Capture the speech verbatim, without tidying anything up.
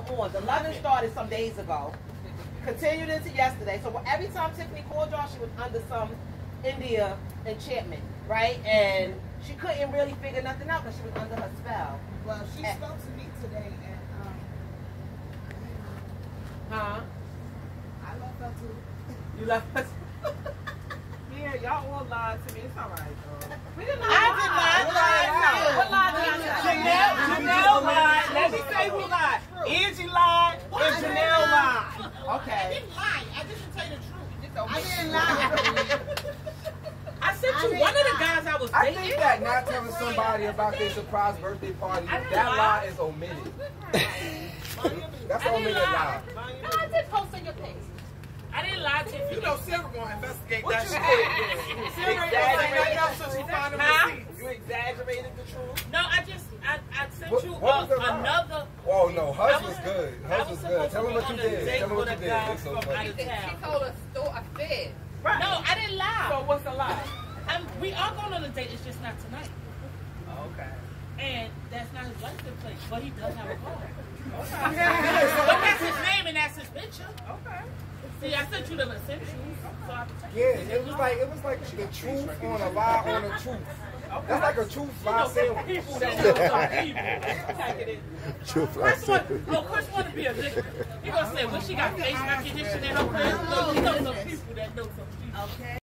on. The loving started some days ago, continued into yesterday. So every time Tiffany called y'all, she was under some India enchantment, right? And she couldn't really figure nothing out because she was under her spell. Well, she and, spoke to me today, and um, huh? I love her too. You love her. Yeah, y'all all lied to me. It's all right, though. We did not lie. I did not lie. What lie did I say? Janelle, Janelle lied. Let me say who lied. Angie lied and Janelle lied. Okay. I didn't lie. I didn't tell you the truth. I didn't lie. I said to one of the guys I was I dating. think that not telling somebody about their surprise birthday party, that lie is omitted. That's an omitted lie. No, I did post on your page. I didn't lie to you. You know Sarah gonna investigate What that you shit. did? Sarah exaggerated that since she found the Huh? receipts. You exaggerated the truth. No, I just I, I sent What- you what uh, was the lie? another. Oh no, hers I was was- good. I Hers was was good. supposed Tell to them be what on you a did. date Tell them with what a you did. guy It's so from out funny. of town. She told us to a fed. Right. No, I didn't lie. So what's the lie? I'm, we are going on a date. It's just not tonight. Okay. And that's not his license plate, but he does have a car. Okay. But that's his name and that's his picture. Okay. See, I sent you the essentials, so I can check. Yeah, it was like it was like the truth on a lie on a truth. That's like a truth lie sandwich. People that know some people. Check it in. Truth Chris want, oh, Chris want to be a victim. He gonna say, well, she got face recognition in her crib. No, she knows some people that know some people. Okay.